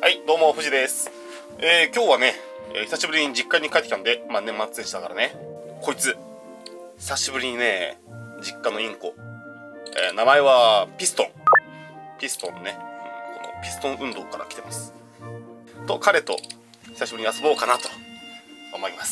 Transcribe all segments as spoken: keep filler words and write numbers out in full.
はい、どうも、藤です。えー、今日はね、えー、久しぶりに実家に帰ってきたんで、まあ年末でしたからね。こいつ、久しぶりにね、実家のインコ。えー、名前は、ピストン。ピストンね、うん。このピストン運動から来てます。と、彼と久しぶりに遊ぼうかなと思います。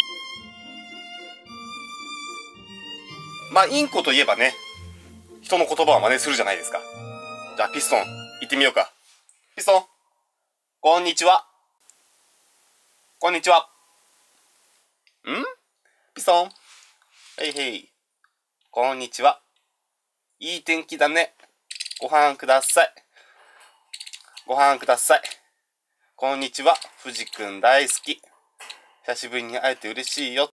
まあ、インコといえばね、人の言葉を真似するじゃないですか。じゃあ、ピストン、行ってみようか。ピストン。こんにちは。こんにちは。んピソン。へいへい。こんにちは。いい天気だね。ご飯ください。ご飯ください。こんにちは。藤くん大好き。久しぶりに会えて嬉しいよ。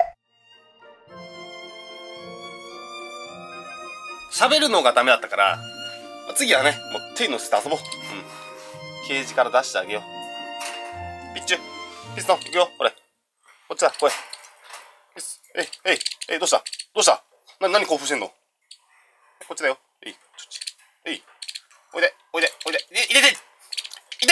喋るのがダメだったから、次はね、もう手に乗せて遊ぼう。うん。ケージから出してあげよう。ピッチュピストン、行くよ、これ。こっちだ、これ。えい、えい、えい、どうしたどうしたな、なに興奮してんのこっちだよ。えい、ちょっち。えい。おいで、おいで、おいで。い、いでていて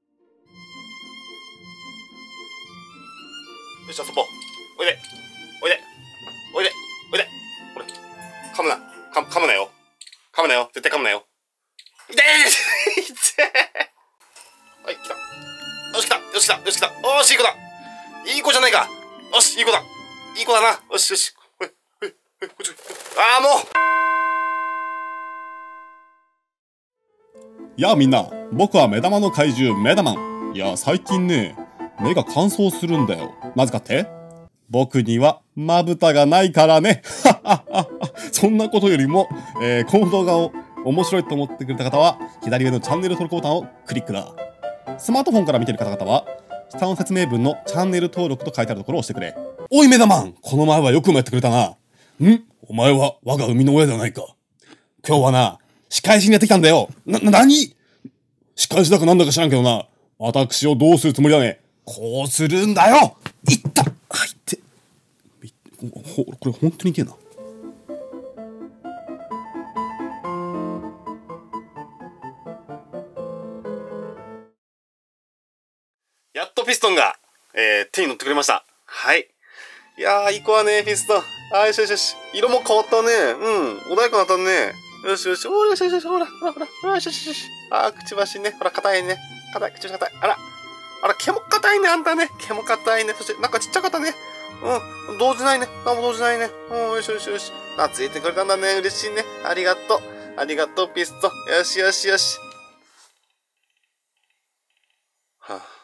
よし、遊ぼう。おいで、おいで、おいで、おいで。これ。噛むな。か、噛むなよ。噛むなよ。絶対噛むなよ。いてーいてーはい、来た。よし来たよし来たよし来たおーしいい子だいい子じゃないかよしいい子だいい子だなよしよしほいほいほいこっちああもうやあみんな、僕は目玉の怪獣メダマン。いや最近ね、目が乾燥するんだよ。なぜかって僕にはまぶたがないからね。そんなことよりも、えー、この動画を面白いと思ってくれた方は左上のチャンネル登録ボタンをクリックだ。スマートフォンから見てる方々は、下の説明文のチャンネル登録と書いてあるところを押してくれ。おいメダマン、この前はよくもやってくれたな。んお前は我が生みの親ではないか。今日はな、仕返しにやってきたんだよ。な、な、なに仕返しだかなんだか知らんけどな。私をどうするつもりだね。こうするんだよいった入って。ほ、これ本当にいけえな。 やっとピストンが、えー、手に乗ってくれました。はい。いやー、いい子はね、ピストン。あー、よしよしよし。色も変わったね。うん。穏やかになったね。よしよし。おーよしよしよし。ほら、ほら、ほら。ほら、よしよしよし。あー、くちばしね。ほら、硬いね。硬い、くちばし硬い。あら。あら、毛も硬いね、あんたね。毛も硬いね。そして、なんかちっちゃかったね。うん。動じないね。なんも動じないね。うん、よしよしよし。懐いてくれたんだね。嬉しいね。ありがとう。ありがとう、ピストン。よしよしよし。はぁ、あ。